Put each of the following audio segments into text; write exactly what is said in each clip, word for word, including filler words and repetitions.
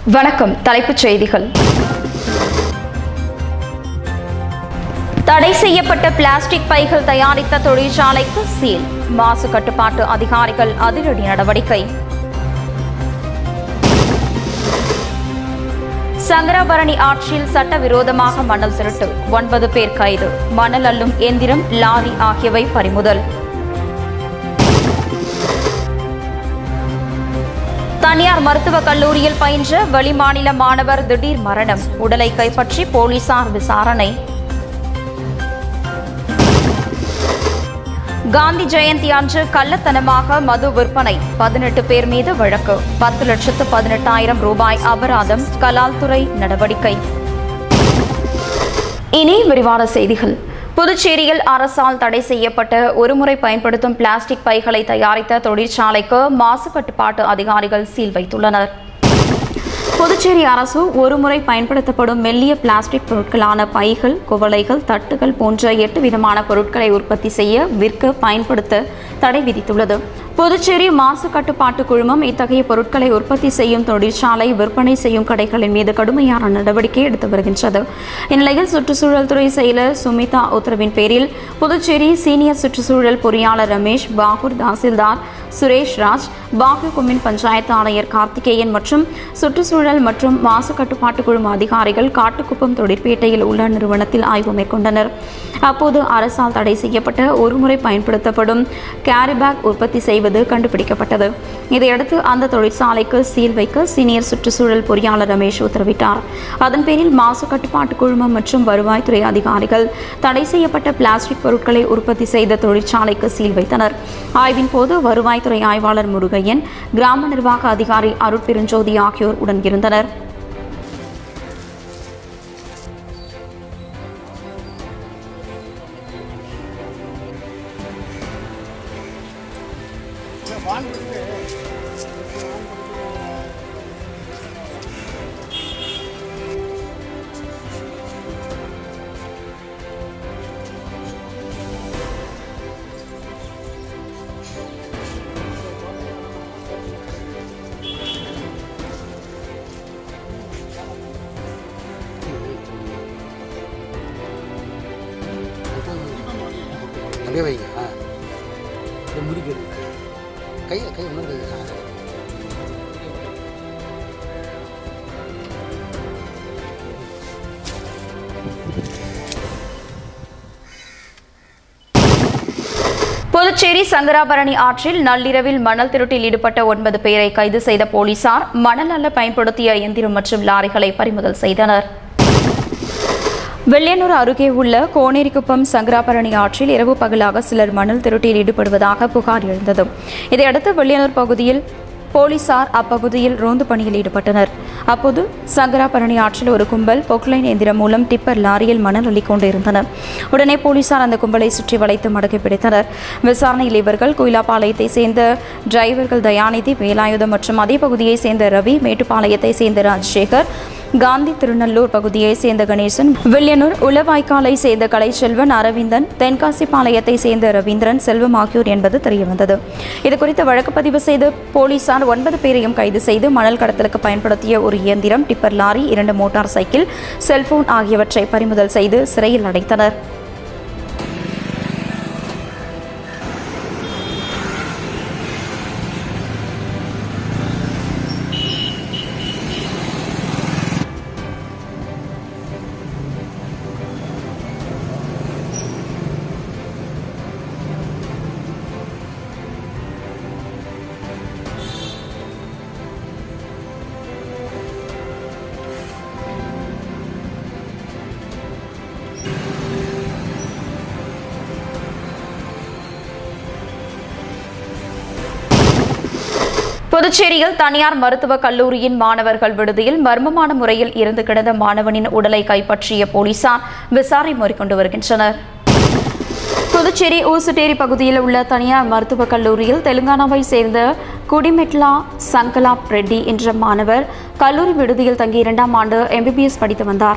வணக்கம். தலைப்புச் செய்திகள். தடை செய்யப்பட்ட பிளாஸ்டிக் பைகள் தயாரித்த தொழிற்சாலைக்கு சீல். மாசு கட்டுப்பாட்டு அதிகாரிகள் அதிரடி நடவடிக்கை. சங்கராபரணி ஆற்றில் சட்டவிரோதமாக மணல் திருட்டு, ஒன்பது பேர் கைது. மணல் அள்ளும் எந்திரம், லாரி ஆகியவை பறிமுதல். தனியார் மருத்துவக் கல்லூரியில் பயின்ற வெளிமாநில மாணவர் திடீர் மரணம். உடலை கைப்பற்றி போலீசார் விசாரணை. காந்தி ஜெயந்தி அன்று கள்ளத்தனமாக மது விற்பனை, பதினெட்டு பேர் மீது வழக்கு. பத்து லட்சத்து பதினெட்டாயிரம் ரூபாய் அபராதம். கலால்துறை நடவடிக்கை. இனி விரிவான செய்திகள். புதுச்சேரியில் அரசால் தடை செய்யப்பட்ட ஒருமுறை பயன்படுத்தும் பிளாஸ்டிக் பைகளை தயாரித்த தொழிற்சாலைக்கு மாசு கட்டுப்பாட்டு அதிகாரிகள் சீல் வைத்துள்ளனர். புதுச்சேரி அரசு ஒருமுறை பயன்படுத்தப்படும் மெல்லிய பிளாஸ்டிக் பொருட்களான பைகள், குவளைகள், தட்டுகள் போன்ற எட்டு விதமான பொருட்களை உற்பத்தி செய்ய, விற்க, பயன்படுத்த தடை விதித்துள்ளது. புதுச்சேரி மாசு கட்டுப்பாட்டு குழுமம் இத்தகைய பொருட்களை உற்பத்தி செய்யும் தொழிற்சாலை, விற்பனை செய்யும் கடைகளின் மீது கடுமையான நடவடிக்கை எடுத்து வருகின்றது. இந்நிலையில் சுற்றுச்சூழல் துறை செயலர் சுமிதா உத்தரவின் பேரில் புதுச்சேரி சீனியர் சுற்றுச்சூழல் பொறியாளர் ரமேஷ், பாகூர் தாசில்தார் சுரேஷ் ராஜ், பாகூர் கொம்யூன் பஞ்சாயத்து ஆணையர் கார்த்திகேயன் மற்றும் சுற்றுச்சூழல் மற்றும் மாசு கட்டுப்பாட்டு குழும அதிகாரிகள் காட்டுக்குப்பம் தொழிற்பேட்டையில் உள்ள நிறுவனத்தில் ஆய்வு மேற்கொண்டனர். அப்போது அரசால் தடை செய்யப்பட்ட ஒருமுறை பயன்படுத்தப்படும் கேரிபேக் உற்பத்தி செய்வது கண்டுபிடிக்கப்பட்டது. இதையடுத்து அந்த தொழிற்சாலைக்கு சீல் வைக்க சீனியர் சுற்றுச்சூழல் பொறியாளர் ரமேஷ் உத்தரவிட்டார். அதன் பேரில் மாசு கட்டுப்பாட்டு குழுமம் மற்றும் வருவாய்த்துறை அதிகாரிகள் தடை செய்யப்பட்ட பிளாஸ்டிக் பொருட்களை உற்பத்தி செய்த தொழிற்சாலைக்கு சீல் வைத்தனர். ஆய்வின் போது வருவாய்த்துறை ஆய்வாளர் முருகையன், கிராம நிர்வாக அதிகாரி அருட்பெருஞ்சோதி ஆகியோர் உடன் இருந்தனர். அப்படியே வைங்க. ஆ முடிக்கிறது கையை கை ஒன்றும் கை. புதுச்சேரி சங்கராபரணி ஆற்றில் நள்ளிரவில் மணல் திருட்டில் ஈடுபட்ட ஒன்பது பேரை கைது செய்த போலீசார் மணல் அள்ள பயன்படுத்திய இயந்திரம் மற்றும் லாரிகளை பறிமுதல் செய்தனர். வெள்ளையனூர் அருகே உள்ள கோனேரிக்குப்பம் சங்கராபரணி ஆற்றில் இரவு பகலாக சிலர் மணல் திருட்டில் ஈடுபடுவதாக புகார் எழுந்தது. இதையடுத்து வெள்ளையனூர் பகுதியில் போலீசார் அப்பகுதியில் ரோந்து பணியில் ஈடுபட்டனர். அப்போது சங்கராபரணி ஆற்றில் ஒரு கும்பல் பொக்லைன் எந்திரம் மூலம் டிப்பர் லாரியில் மணல் அள்ளிக் கொண்டிருந்தனர். உடனே போலீசார் அந்த கும்பலை சுற்றி வளைத்து மடக்கி பிடித்தனர். விசாரணையில் இவர்கள் குயிலாப்பாளையத்தை சேர்ந்த டிரைவர்கள் தயாநிதி, வேலாயுதம் மற்றும் அதே பகுதியை சேர்ந்த ரவி, மேட்டுப்பாளையத்தை சேர்ந்த ராஜசேகர், காந்தி திருநல்லூர் பகுதியை சேர்ந்த கணேசன், வில்லியனூர் உளவாய்க்காலை சேர்ந்த கலைச்செல்வன், அரவிந்தன், தென்காசிப்பாளையத்தை சேர்ந்த ரவீந்திரன், செல்வம் ஆகியோர் என்பது தெரியவந்தது. இதுகுறித்து வழக்கு பதிவு செய்து போலீசார் ஒன்பது பேரையும் கைது செய்து மணல் கடத்தலுக்கு பயன்படுத்திய ஒரு இயந்திரம், டிப்பர் லாரி, இரண்டு மோட்டார் சைக்கிள், செல்போன் ஆகியவற்றை பறிமுதல் செய்து சிறையில் அடைத்தனர். புதுச்சேரியில் தனியார் மருத்துவக் கல்லூரியின் மாணவர்கள் விடுதியில் மர்மமான முறையில் இறந்து கிடந்த மாணவனின் உடலை கைப்பற்றிய போலீசார் விசாரணை மேற்கொண்டு வருகின்றனர். புதுச்சேரி ஊசுட்டேரி பகுதியில் உள்ள தனியார் மருத்துவக் கல்லூரியில் தெலுங்கானாவை சேர்ந்த குடிமெட்லா சங்கலாப் ரெட்டி என்ற மாணவர் கல்லூரி விடுதியில் தங்கி இரண்டாம் ஆண்டு எம்பிபிஎஸ் படித்து வந்தார்.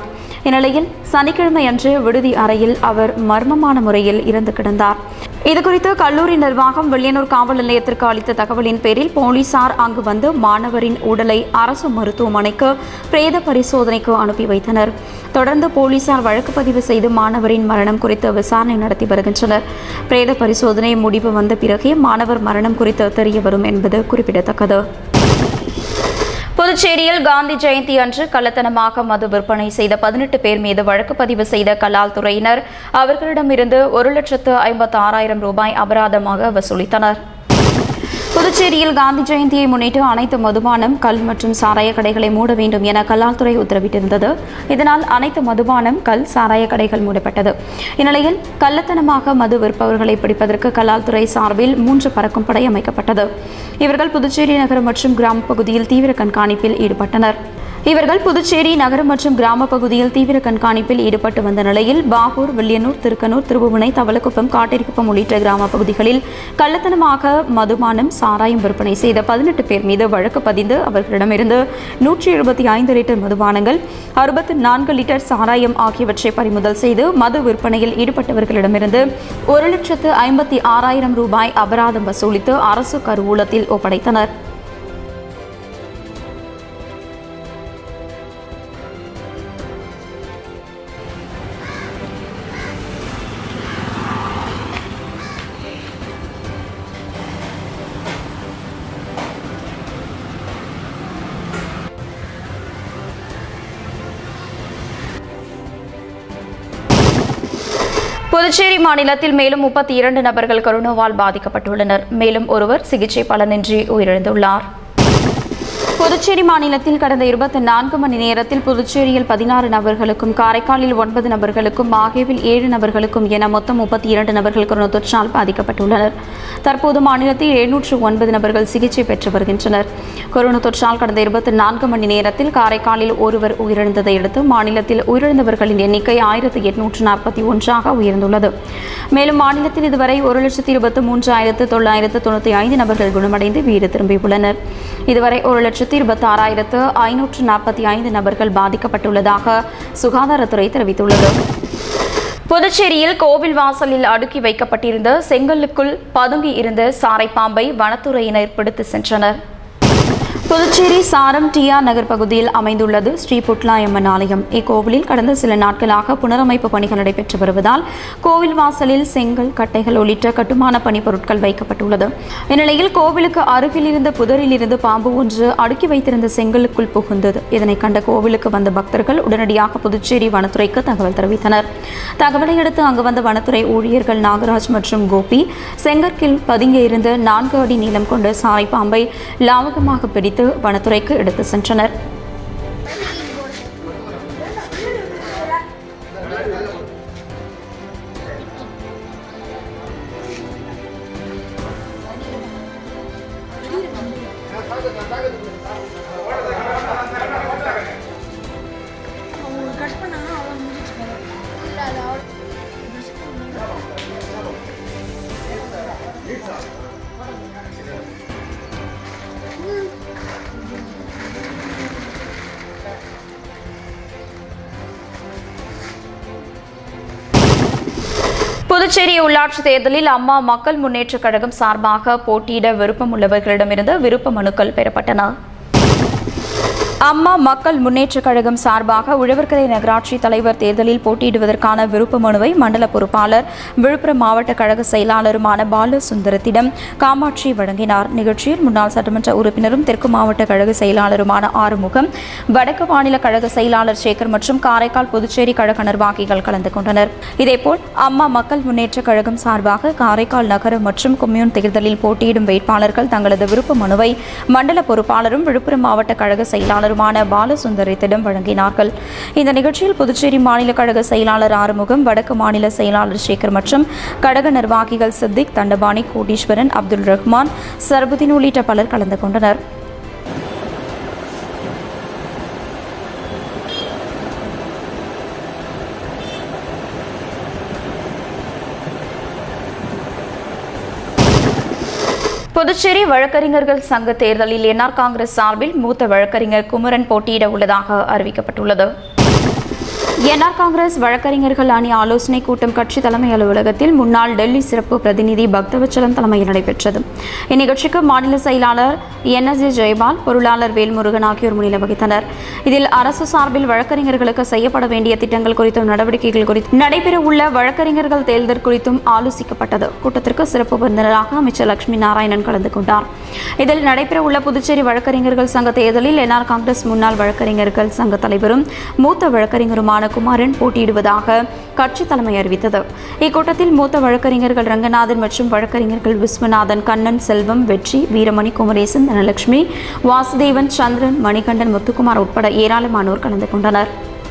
இந்நிலையில் சனிக்கிழமை அன்று விடுதி அறையில் அவர் மர்மமான முறையில் இறந்து கிடந்தார். இதுகுறித்து கல்லூரி நிர்வாகம் வில்லியனூர் காவல் நிலையத்திற்கு அளித்த தகவலின் பேரில் போலீசார் அங்கு வந்து மாணவரின் உடலை அரசு மருத்துவமனைக்கு பிரேத பரிசோதனைக்கு அனுப்பி வைத்தனர். தொடர்ந்து போலீசார் வழக்கு பதிவு செய்து மாணவரின் மரணம் குறித்து விசாரணை நடத்தி வருகின்றனர். பிரேத பரிசோதனை முடிவு வந்த பிறகே மாணவர் மரணம் குறித்து தெரிய வரும் என்பது குறிப்பிடத்தக்கது. புதுச்சேரியில் காந்தி ஜெயந்தி அன்று கள்ளத்தனமாக மது விற்பனை செய்த பதினெட்டு பேர் மீது வழக்கு பதிவு செய்த கலால் துறையினர் அவர்களிடமிருந்து ஒரு லட்சத்து ஐம்பத்தி ஆறாயிரம் ரூபாய் அபராதமாக வசூலித்தனர். புதுச்சேரியில் காந்தி ஜெயந்தியை முன்னிட்டு அனைத்து மதுபானம், கல் மற்றும் சாராய கடைகளை மூட வேண்டும் என கலால்துறை உத்தரவிட்டிருந்தது. இதனால் அனைத்து மதுபானம், கல், சாராய கடைகள் மூடப்பட்டது. இந்நிலையில் கள்ளத்தனமாக மது விற்பவர்களை பிடிப்பதற்கு கலால்துறை சார்பில் மூன்று பறக்கும் படை அமைக்கப்பட்டது. இவர்கள் புதுச்சேரி நகரம் மற்றும் கிராம பகுதியில் தீவிர கண்காணிப்பில் ஈடுபட்டனர். இவர்கள் புதுச்சேரி நகரம் மற்றும் கிராம பகுதியில் தீவிர கண்காணிப்பில் ஈடுபட்டு வந்த நிலையில் பாகூர், வில்லியனூர், திருக்கனூர், திருபுவனை, தவளக்குப்பம், காட்டேரிக்குப்பம் உள்ளிட்ட கிராம பகுதிகளில் கள்ளத்தனமாக மதுபானம், சாராயம் விற்பனை செய்த பதினெட்டு பேர் மீது வழக்கு பதிந்து அவர்களிடமிருந்து நூற்றி எழுபத்தி ஐந்து லிட்டர் மதுபானங்கள், அறுபத்தி நான்கு லிட்டர் சாராயம் ஆகியவற்றை பறிமுதல் செய்து மது விற்பனையில் ஈடுபட்டவர்களிடமிருந்து ஒரு லட்சத்து ஐம்பத்தி ஆறாயிரம் ரூபாய் அபராதம் வசூலித்து அரசு கருவூலத்தில் ஒப்படைத்தனர். புதுச்சேரி மாநிலத்தில் மேலும் முப்பத்தி இரண்டு நபர்கள் கொரோனாவால் பாதிக்கப்பட்டுள்ளனர். மேலும் ஒருவர் சிகிச்சை பலனின்றி உயிரிழந்துள்ளார். புதுச்சேரி மாநிலத்தில் கடந்த இருபத்தி நான்கு மணி நேரத்தில் புதுச்சேரியில் பதினாறு நபர்களுக்கும், காரைக்காலில் ஒன்பது நபர்களுக்கும், மாஹேவில் ஏழு நபர்களுக்கும் என மொத்தம் முப்பத்தி இரண்டு நபர்கள் கொரோனா தொற்றால் பாதிக்கப்பட்டுள்ளனர். தற்போது மாநிலத்தில் எழுநூற்று ஒன்பது நபர்கள் சிகிச்சை பெற்று வருகின்றனர். கொரோனா தொற்றால் கடந்த இருபத்தி நான்கு மணி நேரத்தில் காரைக்காலில் ஒருவர் உயிரிழந்ததை அடுத்து மாநிலத்தில் உயிரிழந்தவர்களின் எண்ணிக்கை ஆயிரத்தி எட்நூற்று நாற்பத்தி ஒன்றாக உயர்ந்துள்ளது. மேலும் மாநிலத்தில் இதுவரை ஒரு லட்சத்தி இருபத்தி மூன்றாயிரத்து தொள்ளாயிரத்து தொண்ணூற்றி ஐந்து நபர்கள் குணமடைந்து வீடு திரும்பியுள்ளனர். இதுவரை ஒரு லட்சத்தி இருபத்தி ஆறாயிரத்து ஐநூற்று நாற்பத்தி ஐந்து நபர்கள் பாதிக்கப்பட்டுள்ளதாக சுகாதாரத்துறை தெரிவித்துள்ளது. புதுச்சேரியில் கோவில் வாசலில் அடுக்கி வைக்கப்பட்டிருந்த செங்கல்லுக்குள் பதுங்கி இருந்த சாரை பாம்பை வனத்துறையினர் பிடித்து சென்றனர். புதுச்சேரி சாரம் டியா நகர் பகுதியில் அமைந்துள்ளது ஸ்ரீ புட்லாயம்மன் ஆலயம். இக்கோவிலில் கடந்த சில நாட்களாக புனரமைப்பு பணிகள் நடைபெற்று வருவதால் கோவில் வாசலில் செங்கல், கட்டைகள் உள்ளிட்ட கட்டுமான பணி பொருட்கள் வைக்கப்பட்டுள்ளது. இந்நிலையில் கோவிலுக்கு அருகில் இருந்த புதரில் இருந்து பாம்பு ஒன்று அடுக்கி வைத்திருந்த செங்கலுக்குள் புகுந்தது. இதனை கண்ட கோவிலுக்கு வந்த பக்தர்கள் உடனடியாக புதுச்சேரி வனத்துறைக்கு தகவல் தெரிவித்தனர். தகவலை அடுத்து அங்கு வந்த வனத்துறை ஊழியர்கள் நாகராஜ் மற்றும் கோபி செங்கற்கில் பதுங்கி இருந்த நான்கு அடி நீளம் கொண்ட சாரை பாம்பை லாவகமாக பிடித்து வனத்துறைக்கு எடுத்து சென்றனர். புதுச்சேரி உள்ளாட்சி தேர்தலில் அம்மா மக்கள் முன்னேற்ற கழகம் சார்பாக போட்டியிட விருப்பம் உள்ளவர்களிடமிருந்து விருப்ப மனுக்கள் பெறப்பட்டன. அம்மா மக்கள் முன்னேற்ற கழகம் சார்பாக உழவர்கரை நகராட்சி தலைவர் தேர்தலில் போட்டியிடுவதற்கான விருப்ப மனுவை மண்டல பொறுப்பாளர், விழுப்புரம் மாவட்ட கழக செயலாளருமான பாலு சுந்தரத்திடம் காமாட்சி வழங்கினார். நிகழ்ச்சியில் முன்னாள் சட்டமன்ற உறுப்பினரும் தெற்கு மாவட்ட கழக செயலாளருமான ஆறுமுகம், வடக்கு மாநில கழக செயலாளர் சேகர் மற்றும் காரைக்கால் புதுச்சேரி கழக நிர்வாகிகள் கலந்து கொண்டனர். இதேபோல் அம்மா மக்கள் முன்னேற்ற கழகம் சார்பாக காரைக்கால் நகர மற்றும் கொம்யூன் தேர்தலில் போட்டியிடும் வேட்பாளர்கள் தங்களது விருப்ப மனுவை மண்டல பொறுப்பாளரும் விழுப்புரம் மாவட்ட கழக செயலாளர் பாலசுந்தரத்திடம் வழங்கினார்கள். இந்த நிகழ்ச்சியில் புதுச்சேரி மாநில கழக செயலாளர் ஆறுமுகம், வடக்கு மாநில செயலாளர் சேகர் மற்றும் கழக நிர்வாகிகள் சித்திக், தண்டபாணி, கோடீஸ்வரன், அப்துல் ரஹ்மான், சர்புதீன் உள்ளிட்ட பலர் கலந்து கொண்டனர். புதுச்சேரி வழக்கறிஞர்கள் சங்க தேர்தலில் என்ஆர் காங்கிரஸ் சார்பில் மூத்த வழக்கறிஞர் குமரன் போட்டியிட உள்ளதாக அறிவிக்கப்பட்டுள்ளது. என்ஆர் காங்கிரஸ் வழக்கறிஞர்கள் அணி ஆலோசனை கூட்டம் கட்சி தலைமை அலுவலகத்தில் முன்னாள் டெல்லி சிறப்பு பிரதிநிதி பக்தவச்சலம் தலைமையில் நடைபெற்றது. இந்நிகழ்ச்சிக்கு மாநில செயலாளர் என் எஸ் ஏ ஜெயபால், பொருளாளர் வேல்முருகன் ஆகியோர் முன்னிலை வகித்தனர். இதில் அரசு சார்பில் வழக்கறிஞர்களுக்கு செய்யப்பட வேண்டிய திட்டங்கள் குறித்தும் நடவடிக்கைகள் குறித்தும் நடைபெறவுள்ள வழக்கறிஞர்கள் தேர்தல் குறித்தும் ஆலோசிக்கப்பட்டது. கூட்டத்திற்கு சிறப்பு விருந்தினராக அமைச்சர் லட்சுமி நாராயணன் கலந்து கொண்டார். இதில் நடைபெறவுள்ள புதுச்சேரி வழக்கறிஞர்கள் சங்க தேர்தலில் என்ஆர் காங்கிரஸ் முன்னாள் வழக்கறிஞர்கள் சங்க தலைவரும் மூத்த வழக்கறிஞருமான குமாரன் போட்டியிடுவதாக கட்சி தலைமை அறிவித்தது. இக்கூட்டத்தில் மூத்த வழக்கறிஞர்கள் ரங்கநாதன் மற்றும் வழக்கறிஞர்கள் விஸ்வநாதன், கண்ணன், செல்வம், வெற்றி, வீரமணி, குமரேசன், தனலட்சுமி, வாசுதேவன், சந்திரன், மணிகண்டன், முத்துக்குமார் உட்பட ஏராளமானோர் கலந்து கொண்டனர்.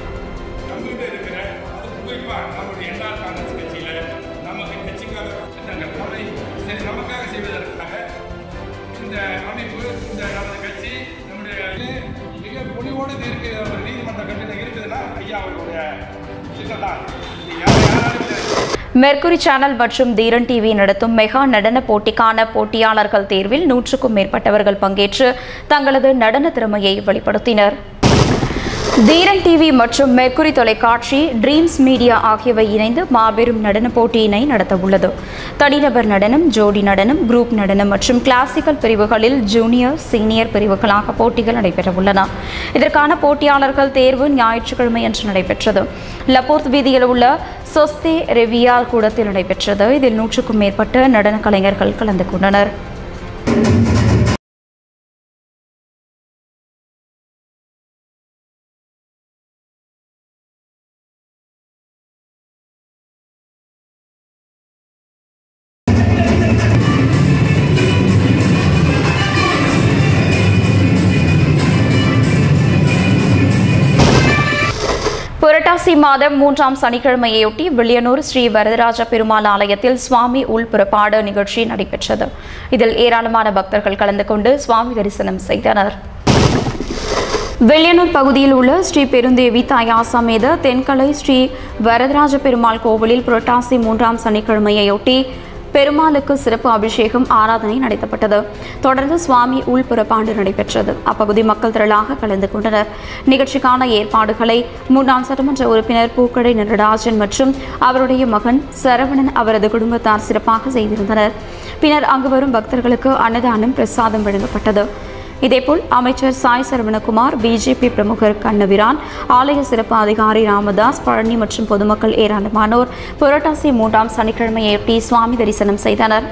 மெர்க்குரி சேனல் மற்றும் தீரன் டிவி நடத்தும் மெகா நடன போட்டிக்கான போட்டியாளர்கள் தேர்வில் நூற்றுக்கும் மேற்பட்டவர்கள் பங்கேற்று தங்களது நடன திறமையை வெளிப்படுத்தினர். தீரன் டிவி மற்றும் மெர்க்குரி தொலைக்காட்சி, ட்ரீம்ஸ் மீடியா ஆகியவை இணைந்து மாபெரும் நடன போட்டியினை நடத்தவுள்ளது. தனிநபர் நடனம், ஜோடி நடனம், குரூப் நடனம் மற்றும் கிளாசிக்கல் பிரிவுகளில் ஜூனியர், சீனியர் பிரிவுகளாக போட்டிகள் நடைபெறவுள்ளன. இதற்கான போட்டியாளர்கள் தேர்வு ஞாயிற்றுக்கிழமை அன்று நடைபெற்றது. லப்போர்த் வீதியில் உள்ள சொஸ்தே ரெவியால் கூடத்தில் நடைபெற்றது. இதில் நூற்றுக்கும் மேற்பட்ட நடன கலைஞர்கள் கலந்து கொண்டனர். புரட்டாசி மாதம் மூன்றாம் சனிக்கிழமையொட்டி வில்லியனூர் ஸ்ரீ வரதராஜ பெருமாள் ஆலயத்தில் சுவாமி உள்புறப்பாடு நிகழ்ச்சி நடைபெற்றது. இதில் ஏராளமான பக்தர்கள் கலந்து கொண்டு சுவாமி தரிசனம் செய்தனர். வில்லியனூர் பகுதியில் உள்ள ஸ்ரீ பெருந்தேவி தாயாசமேத தென்கலை ஸ்ரீ வரதராஜ பெருமாள் கோவிலில் புரட்டாசி மூன்றாம் சனிக்கிழமையொட்டி பெருமாளுக்கு சிறப்பு அபிஷேகம், ஆராதனை நடத்தப்பட்டது. தொடர்ந்து சுவாமி உள்புறப்பாண்டு நடைபெற்றது. அப்பகுதி மக்கள் திரளாக கலந்து கொண்டனர். நிகழ்ச்சிக்கான ஏற்பாடுகளை முன்னாள் சட்டமன்ற உறுப்பினர் பூக்கடை நடராஜன் மற்றும் அவருடைய மகன் சரவணன் அவரது குடும்பத்தார் சிறப்பாக செய்திருந்தனர். பின்னர் அங்கு வரும் பக்தர்களுக்கு அன்னதானம், பிரசாதம் வழங்கப்பட்டது. இதேபோல் அமைச்சர் சாய் சரவணகுமார், பிஜேபி பிரமுகர் கண்ணவிரான், ஆலய சிறப்பு அதிகாரி ராமதாஸ், பழனி மற்றும் பொதுமக்கள் ஏராளமானோர் புரட்டாசி மூன்றாம் சனிக்கிழமையொட்டி சுவாமி தரிசனம் செய்தனர்.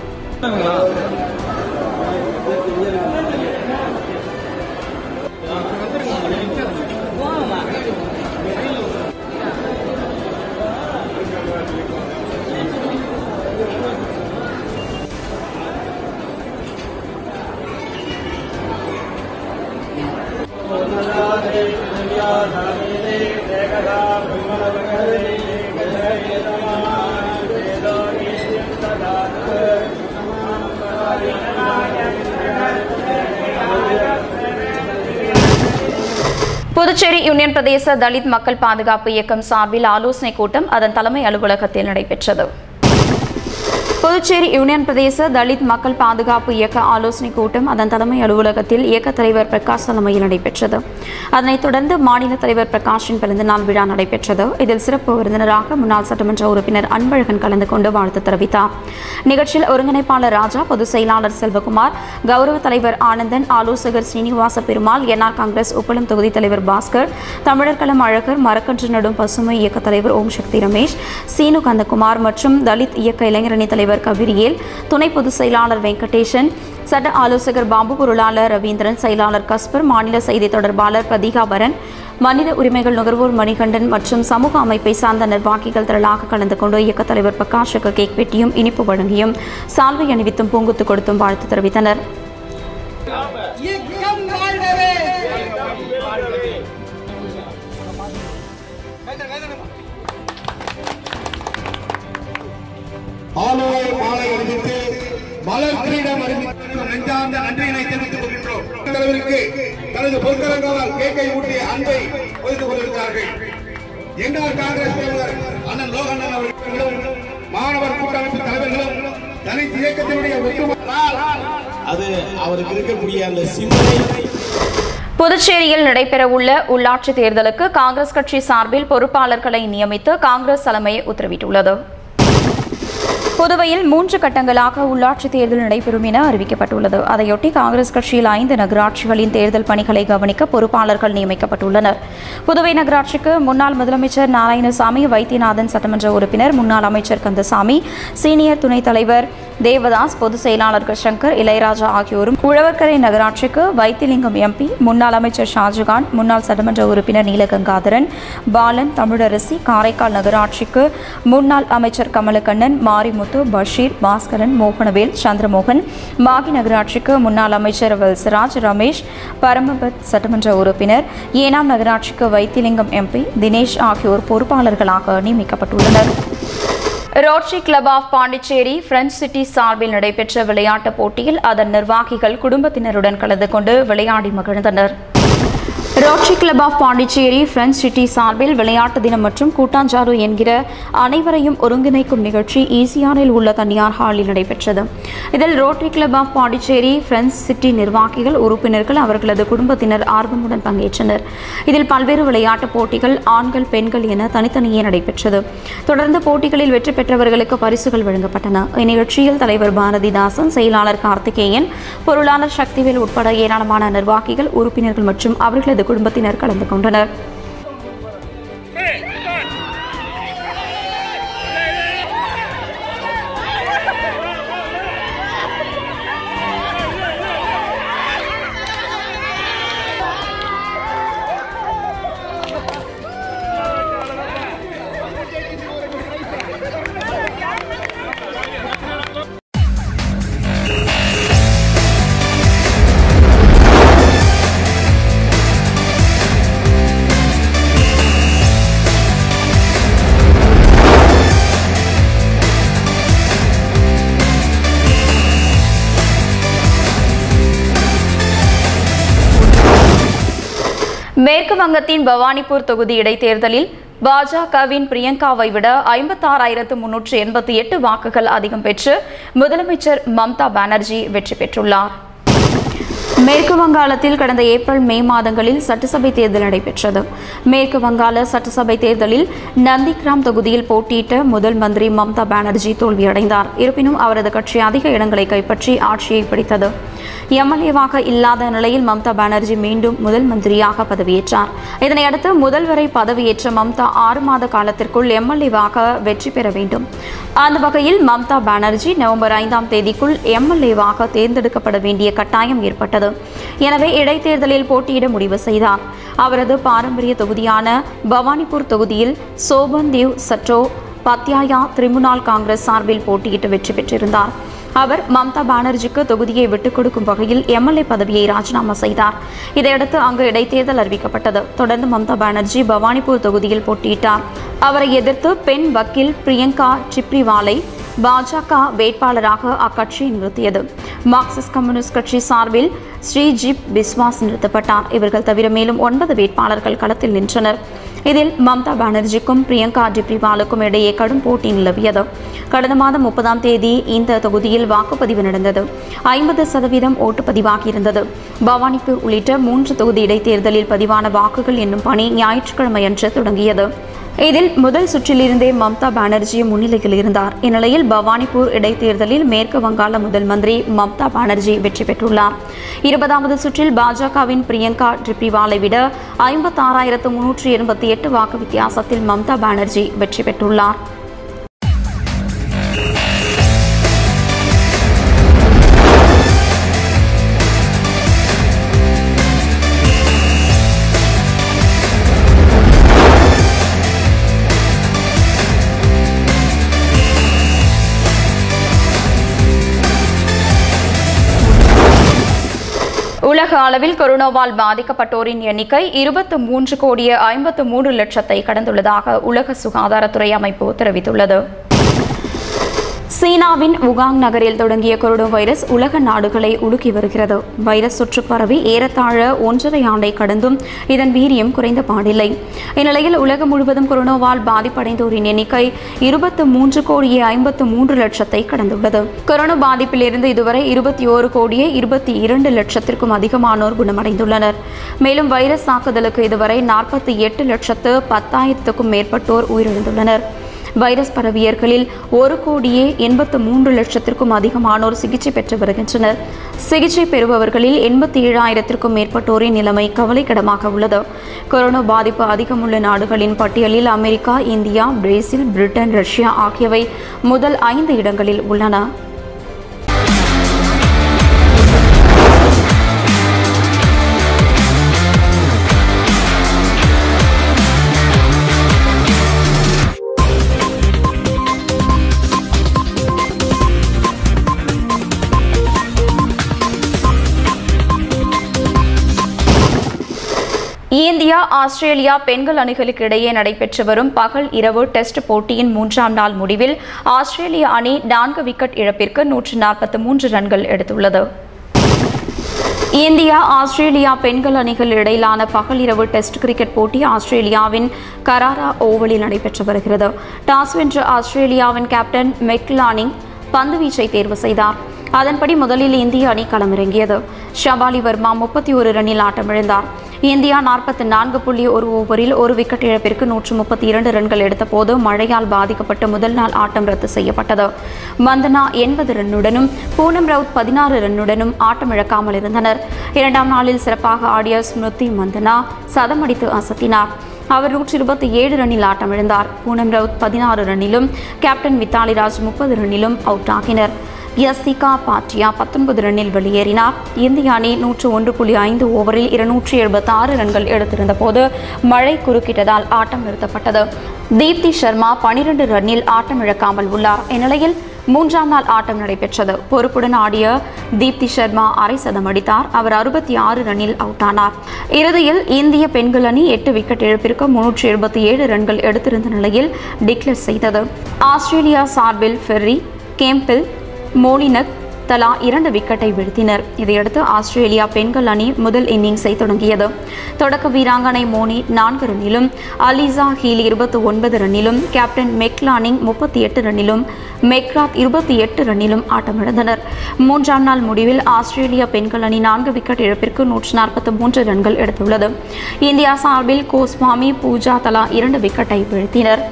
புதுச்சேரி யூனியன் பிரதேச தலித் மக்கள் பாதுகாப்பு இயக்கம் சார்பில் ஆலோசனை கூட்டம் அதன் தலைமை அலுவலகத்தில் நடைபெற்றது. புதுச்சேரி யூனியன் பிரதேச தலித் மக்கள் பாதுகாப்பு இயக்க ஆலோசனை கூட்டம் அதன் தலைமை அலுவலகத்தில் இயக்க தலைவர் பிரகாஷ் தலைமையில் நடைபெற்றது. அதனைத் தொடர்ந்து மாநில தலைவர் பிரகாஷின் பிறந்தநாள் விழா நடைபெற்றது. இதில் சிறப்பு விருந்தினராக முன்னாள் சட்டமன்ற உறுப்பினர் அன்பழகன் கலந்து கொண்டு வாழ்த்து தெரிவித்தார். நிகழ்ச்சியில் ஒருங்கிணைப்பாளர் ராஜா, பொதுச் செயலாளர் செல்வகுமார், கௌரவ தலைவர் ஆனந்தன், ஆலோசகர் ஸ்ரீனிவாச பெருமாள், என்ஆர் காங்கிரஸ் உப்பளம் தொகுதி தலைவர் பாஸ்கர், தமிழர் களம் அழகர், மரக்கன்று நடும் பசுமை இயக்க தலைவர் ஓம் சக்தி ரமேஷ், சீனு கந்தகுமார் மற்றும் தலித் இயக்க இளைஞரணி தலைவர் கவிரியேல், துணை பொதுச் செயலாளர் வெங்கடேசன், சட்ட ஆலோசகர் பாபு, பொருளாளர் ரவீந்திரன், செயலாளர் கஸ்பர், மாநில செய்தி தொடர்பாளர் பிரதீகாபரன், மனித உரிமைகள் நுகர்வோர் மணிகண்டன் மற்றும் சமூக அமைப்பை சார்ந்த நிர்வாகிகள் திரளாக கலந்து கொண்டு இயக்க தலைவர் பிரகாஷுக்கு கேக் வெட்டியும் இனிப்பு வழங்கியும் சால்வை அணிவித்தும் பூங்குத்து கொடுத்தும் வாழ்த்து தெரிவித்தனர். ஆலோசனை மாலை அணிவித்து மலர் கிரீடம் அறிவித்து நெஞ்சார்ந்த நன்றியினை தெரிவித்துக் கொள்கின்றோம். தலைவருக்கு தனது பொற்கரங்களால் கேக்கை ஊட்டிய அன்பை பொழிந்து கொண்டிருக்கிறார்கள். என்ஆர் காங்கிரஸ் தலைவர் அண்ணன் லோகண்ணன் அவர்களும் மாணவர் கூட்டமைப்பு தலைவர்களும் தனித்து இயக்கத்தினுடைய ஒற்றுமை அது அவருக்கு இருக்கக்கூடிய அந்த சிந்தனை. புதுச்சேரியில் நடைபெறவுள்ள உள்ளாட்சி தேர்தலுக்கு காங்கிரஸ் கட்சி சார்பில் பொறுப்பாளர்களை நியமித்து காங்கிரஸ் தலைமை உத்தரவிட்டுள்ளது. புதுவையில் மூன்று கட்டங்களாக உள்ளாட்சி தேர்தல் நடைபெறும் என அறிவிக்கப்பட்டுள்ளது. அதையொட்டி காங்கிரஸ் கட்சியில் ஐந்து நகராட்சிகளின் தேர்தல் பணிகளை கவனிக்க பொறுப்பாளர்கள் நியமிக்கப்பட்டுள்ளனர். புதுவை நகராட்சிக்கு முன்னாள் முதலமைச்சர் நாராயணசாமி, வைத்தியநாதன் சட்டமன்ற உறுப்பினர், முன்னாள் அமைச்சர் கந்தசாமி, சீனியர் துணைத் தலைவர் தேவதாஸ், பொதுச் செயலாளர்கள் சங்கர், இளையராஜா ஆகியோரும், உழவர்கரை நகராட்சிக்கு வைத்திலிங்கம் எம்பி, முன்னாள் அமைச்சர் ஷாஜகான், முன்னாள் சட்டமன்ற உறுப்பினர் நீலகங்காதரன், பாலன், தமிழரசி, காரைக்கால் நகராட்சிக்கு முன்னாள் அமைச்சர் கமலக்கண்ணன், மாரிமுத்து, பஷீர், பாஸ்கரன், மோகனவேல், சந்திரமோகன், மாகி நகராட்சிக்கு முன்னாள் அமைச்சர் வல்சராஜ், ரமேஷ், பரமபத் சட்டமன்ற உறுப்பினர், ஏனாம் நகராட்சிக்கு வைத்திலிங்கம் எம்பி, தினேஷ் ஆகியோர் பொறுப்பாளர்களாக நியமிக்கப்பட்டுள்ளனர். Rotary club of Pondicherry French city சார்பில் நடைபெற்ற விளையாட்டுப் போட்டியில் அதன் நிர்வாகிகள் குடும்பத்தினருடன் கலந்து கொண்டு விளையாடி மகிழ்ந்தனர். Rotary club of Pondicherry French city சார்பில் விளையாட்டு தினம் மற்றும் கூட்டாஞ்சாறு என்கிற அனைவரையும் ஒருங்கிணைக்கும் நிகழ்ச்சி ஈசிஆரில் உள்ள தனியார் ஹாலில் நடைபெற்றது. இதில் rotary club of Pondicherry French city நிர்வாகிகள், உறுப்பினர்கள், அவர்களது குடும்பத்தினர் ஆர்வமுடன் பங்கேற்றனர். இதில் பல்வேறு விளையாட்டுப் போட்டிகள் ஆண்கள், பெண்கள் என தனித்தனியே நடைபெற்றது. தொடர்ந்து போட்டிகளில் வெற்றி பெற்றவர்களுக்கு பரிசுகள் வழங்கப்பட்டன. இந்நிகழ்ச்சியில் தலைவர் பாரதிதாசன், செயலாளர் கார்த்திகேயன், பொருளாளர் சக்திவேல் உட்பட ஏராளமான நிர்வாகிகள், உறுப்பினர்கள் மற்றும் அவர்களது குடும்பத்தினர் கலந்து கொண்டனர். மேற்கு வங்கத்தின் பவானிபூர் தொகுதி இடைத்தேர்தலில் பாஜகவின் பிரியங்காவை விட ஐம்பத்தாறாயிரத்து முன்னூற்று எண்பத்தி எட்டு வாக்குகள் அதிகம் பெற்று முதலமைச்சர் மம்தா பானர்ஜி வெற்றி பெற்றுள்ளார். மேற்கு வங்காளத்தில் கடந்த ஏப்ரல், மே மாதங்களில் சட்டசபை தேர்தல் நடைபெற்றது. மேற்கு வங்காள சட்டசபை தேர்தலில் நந்திகிராம் தொகுதியில் போட்டியிட்ட முதல் மந்திரி மம்தா பானர்ஜி தோல்வியடைந்தார். இருப்பினும் அவரது கட்சி அதிக இடங்களை கைப்பற்றி ஆட்சியை பிடித்தது. எம்எல்ஏவாக இல்லாத நிலையில் மம்தா பானர்ஜி மீண்டும் முதல் மந்திரியாக பதவியேற்றார். இதனையடுத்து முதல்வரை பதவியேற்ற மம்தா ஆறு மாத காலத்திற்குள் எம்எல்ஏவாக வெற்றி பெற வேண்டும். அந்த வகையில் மம்தா பானர்ஜி நவம்பர் ஐந்தாம் தேதிக்குள் எம்எல்ஏவாக தேர்ந்தெடுக்கப்பட வேண்டிய கட்டாயம் ஏற்பட்டது. எனவே இடைத்தேர்தலில் போட்டியிட முடிவு செய்தார். அவரது பாரம்பரிய தொகுதியான பவானிபூர் தொகுதியில் சோபன் தேவ் சட்டோ பத்யாயா திரிமுனாள் காங்கிரஸ் சார்பில் போட்டியிட்டு வெற்றி பெற்றிருந்தார். அவர் மம்தா பானர்ஜிக்கு தொகுதியை விட்டுக் கொடுக்கும் வகையில் எம்எல்ஏ பதவியை ராஜினாமா செய்தார். இதையடுத்து அங்கு இடைத்தேர்தல் அறிவிக்கப்பட்டது. தொடர்ந்து மம்தா பானர்ஜி பவானிபூர் தொகுதியில் போட்டியிட்டார். அவரை எதிர்த்து பெண் வக்கீல் பிரியங்கா டிப்ரிவாலை பாஜக வேட்பாளராக அக்கட்சி நிறுத்தியது. மார்க்சிஸ்ட் கம்யூனிஸ்ட் கட்சி சார்பில் ஸ்ரீஜிப் பிஸ்வாஸ் நிறுத்தப்பட்டார். இவர்கள் தவிர மேலும் ஒன்பது வேட்பாளர்கள் களத்தில் நின்றனர். இதில் மம்தா பானர்ஜிக்கும் பிரியங்கா டிப்ரிவாலுக்கும் இடையே கடும் போட்டி நிலவியது. கடந்த மாதம் முப்பதாம் தேதி இந்த தொகுதியில் வாக்குப்பதிவு நடந்தது. ஐம்பது சதவீதம் ஓட்டு பதிவாகியிருந்தது. பவானிபூர் உள்ளிட்ட மூன்று தொகுதி இடைத்தேர்தலில் பதிவான வாக்குகள் என்னும் பணி ஞாயிற்றுக்கிழமையன்று தொடங்கியது. இதில் முதல் சுற்றிலிருந்தே மம்தா பானர்ஜி முன்னிலையில் இருந்தார். இந்நிலையில் பவானிபூர் இடைத்தேர்தலில் மேற்கு வங்காள முதல் மந்திரி மம்தா பானர்ஜி வெற்றி பெற்றுள்ளார். இருபதாவது சுற்றில் பாஜகவின் பிரியங்கா டிப்ரிவாலை விட ஐம்பத்தாறாயிரத்து முன்னூற்று எண்பத்தி எட்டு வாக்கு வித்தியாசத்தில் மம்தா பானர்ஜி வெற்றி பெற்றுள்ளார். உலக அளவில் கொரோனாவால் பாதிக்கப்பட்டோரின் எண்ணிக்கை இருபத்தி மூன்று கோடியே ஐம்பத்து மூன்று லட்சத்தை கடந்துள்ளதாக உலக சுகாதாரத்துறை அமைப்பு தெரிவித்துள்ளது. சீனாவின் வுகாங் நகரில் தொடங்கிய கொரோனா வைரஸ் உலக நாடுகளை உலுக்கி வருகிறது. வைரஸ் தொற்று பரவி ஏறத்தாழ ஒன்றரை ஆண்டை கடந்தும் இதன் வீரியம் குறைந்த பாடில்லை. இந்நிலையில் உலகம் முழுவதும் கொரோனாவால் பாதிப்படைந்தோரின் எண்ணிக்கை இருபத்தி மூன்று கோடியே ஐம்பத்து மூன்று லட்சத்தை கடந்துள்ளது. கொரோனா பாதிப்பிலிருந்து இதுவரை இருபத்தி ஓரு கோடியே இருபத்தி இரண்டு லட்சத்திற்கும் அதிகமானோர் குணமடைந்துள்ளனர். மேலும் வைரஸ் தாக்குதலுக்கு இதுவரை நாற்பத்தி எட்டு லட்சத்து பத்தாயிரத்துக்கும் மேற்பட்டோர் உயிரிழந்துள்ளனர். வைரஸ் பரவியர்களில் ஒரு கோடியே எண்பத்து மூன்று லட்சத்திற்கும் அதிகமானோர் சிகிச்சை பெற்று வருகின்றனர். சிகிச்சை பெறுபவர்களில் எண்பத்தி ஏழாயிரத்திற்கும் மேற்பட்டோரின் நிலைமை கவலைக்கிடமாக உள்ளது. கொரோனா பாதிப்பு அதிகமுள்ள நாடுகளின் பட்டியலில் America, India, Brazil, Britain, Russia ஆகியவை முதல் ஐந்து இடங்களில் உள்ளன. இந்தியா ஆஸ்திரேலியா பெண்கள் அணிகளுக்கு இடையே நடைபெற்று வரும் பகல் இரவு டெஸ்ட் போட்டியின் மூன்றாம் நாள் முடிவில் ஆஸ்திரேலிய அணி நான்கு விக்கெட் இழப்பிற்கு நூற்று நாற்பத்தி மூன்று ரன்கள் எடுத்துள்ளது. இந்தியா ஆஸ்திரேலியா பெண்கள் அணிகள் இடையிலான பகல் இரவு டெஸ்ட் கிரிக்கெட் போட்டி ஆஸ்திரேலியாவின் கராரா ஓவலில் நடைபெற்று வருகிறது. டாஸ் வென்ற ஆஸ்திரேலியாவின் கேப்டன் மெக்லானிங் பந்து வீச்சை தேர்வு செய்தார். அதன்படி முதலில் இந்திய அணி களமிறங்கியது. ஷபாலி வர்மா முப்பத்தி ஒரு ரன்னில் ஆட்டமிழந்தார். இந்தியா நாற்பத்தி நான்கு புள்ளி ஒரு ஓவரில் ஒரு விக்கெட் இழப்பிற்கு நூற்று முப்பத்தி இரண்டு ரன்கள் எடுத்தபோது மழையால் பாதிக்கப்பட்டு முதல் நாள் ஆட்டம் ரத்து செய்யப்பட்டது. மந்தனா எண்பது ரன்னுடனும் பூனம் ரவுத் பதினாறு ரன்னுடனும் ஆட்டமிழக்காமல் இருந்தனர். இரண்டாம் நாளில் சிறப்பாக ஆடிய ஸ்மிருதி மந்தனா சதமடித்து அசத்தினார். அவர் நூற்றி இருபத்தி ஏழு ரன்னில் ஆட்டமிழந்தார். பூனம் ரவுத் பதினாறு ரன்னிலும் கேப்டன் மித்தாலி ராஜ் முப்பது ரன்னிலும் அவுட் ஆகினர். யசிகா பாட்டியா பத்தொன்பது ரன்னில் வெளியேறினார். இந்திய அணி நூற்று ஒன்று புள்ளி ஐந்து ஓவரில் இருநூற்றி எழுபத்தி ஆறு ரன்கள் எடுத்திருந்த போது மழை குறுக்கிட்டதால் ஆட்டம் நிறுத்தப்பட்டது. தீப்தி சர்மா பனிரெண்டு ரன்னில் ஆட்டம் இழக்காமல் உள்ளார். இந்நிலையில் மூன்றாம் நாள் ஆட்டம் நடைபெற்றது. பொறுப்புடன் ஆடிய தீப்தி சர்மா அரை சதம் அடித்தார். அவர் அறுபத்தி ஆறு ரன்னில் அவுட் ஆனார். இறுதியில் இந்திய பெண்கள் அணி எட்டு விக்கெட் இழப்பிற்கு முன்னூற்றி எழுபத்தி ஏழு ரன்கள் எடுத்திருந்த நிலையில் டிக்ளேர் செய்தது. ஆஸ்திரேலியா சார்பில் ஃபெர்ரி, கேம்பில், மோலினக் தலா இரண்டு விக்கெட்டை வீழ்த்தினர். இதையடுத்து ஆஸ்திரேலியா பெண்கள் அணி முதல் இன்னிங்ஸை தொடங்கியது. தொடக்க வீராங்கனை மோனி நான்கு ரன்னிலும், அலிசா ஹீலி இருபத்தி ஒன்பது ரன்னிலும், கேப்டன் மெக்லானிங் முப்பத்தி எட்டு ரன்னிலும், மெக்ராத் இருபத்தி எட்டு ரன்னிலும் ஆட்டமிழந்தனர். மூன்றாம் நாள் முடிவில் ஆஸ்திரேலியா பெண்கள் அணி நான்கு விக்கெட் இழப்பிற்கு நூற்று நாற்பத்தி மூன்று ரன்கள் எடுத்துள்ளது. இந்தியா சார்பில் கோஸ்வாமி, பூஜா தலா இரண்டு விக்கெட்டை வீழ்த்தினர்.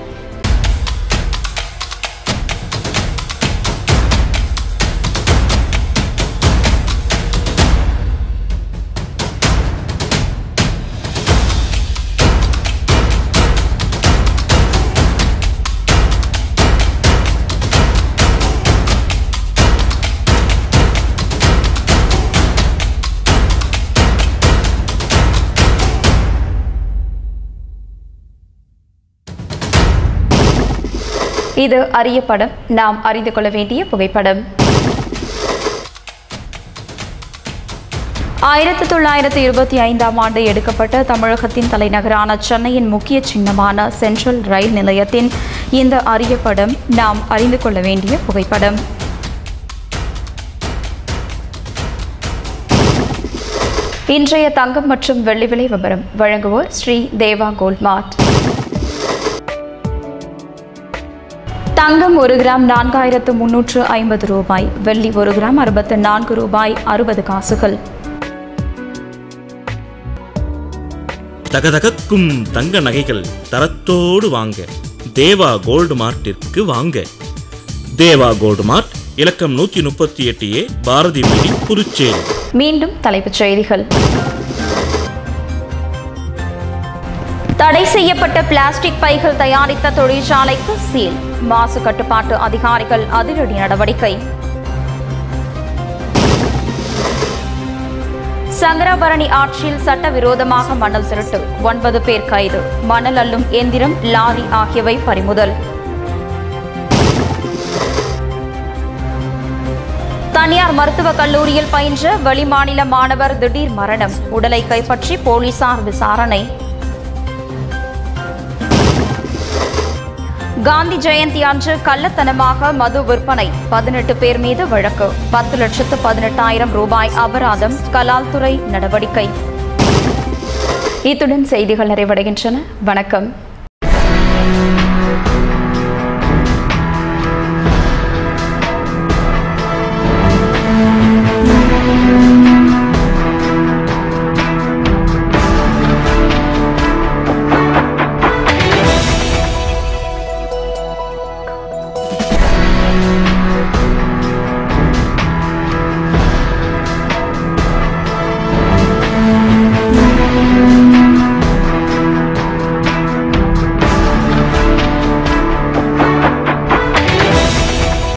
இது அரிய படம். நாம் அறிந்து கொள்ள வேண்டிய புகைப்படம். ஆயிரத்தி தொள்ளாயிரத்தி இருபத்தி ஐந்தாம் ஆண்டு எடுக்கப்பட்ட தமிழகத்தின் தலைநகரான சென்னையின் முக்கிய சின்னமான சென்ட்ரல் ரயில் நிலையத்தின் இந்த அரிய படம் நாம் அறிந்து கொள்ள வேண்டிய புகைப்படம். இன்றைய தங்கம் மற்றும் வெள்ளி விலை விவரம் வழங்குவோர் ஸ்ரீ தேவா கோல்ட் மார்ட். தங்கம் ஒரு கிராம் நான்காயிரத்து முன்னூற்று ஐம்பது ரூபாய், வெள்ளி ஒரு கிராம் அறுபத்தி நான்கு ரூபாய் அறுபது காசுகள். தகதகக்கும் தங்க நகைகள் தரத்தோடு வாங்க தேவா கோல்டு மார்ட்டிற்கு வாங்க. தேவா கோல்டு மார்ட், இலக்கம் நூற்றி முப்பத்தி எட்டு ஏ, பாரதி வீதி, புதுச்சேரி. மீண்டும் தலைப்புச் செய்திகள். தடை செய்யப்பட்ட பிளாஸ்டிக் பைகள் தயாரித்த தொழிற்சாலைக்கு சீல். மாசு கட்டுப்பாட்டு அதிகாரிகள் அதிரடி நடவடிக்கை. சங்கராபரணி ஆட்சியில் சட்டவிரோதமாக மணல் திருட்டு, ஒன்பது பேர் கைது. மணல் அள்ளும் எந்திரம், லாரி ஆகியவை பறிமுதல். தனியார் மருத்துவக் கல்லூரியில் பயின்ற வெளிமாநில மாணவர் திடீர் மரணம். உடலை கைப்பற்றி போலீசார் விசாரணை. காந்தி ஜெயந்தி அன்று கள்ளத்தனமாக மது விற்பனை பதினெட்டு பேர் மீது வழக்கு பத்து லட்சத்து பதினெட்டாயிரம் ரூபாய் அபராதம் கலால்துறை நடவடிக்கை. இத்துடன் செய்திகள் நிறைவடைகின்றன. வணக்கம்.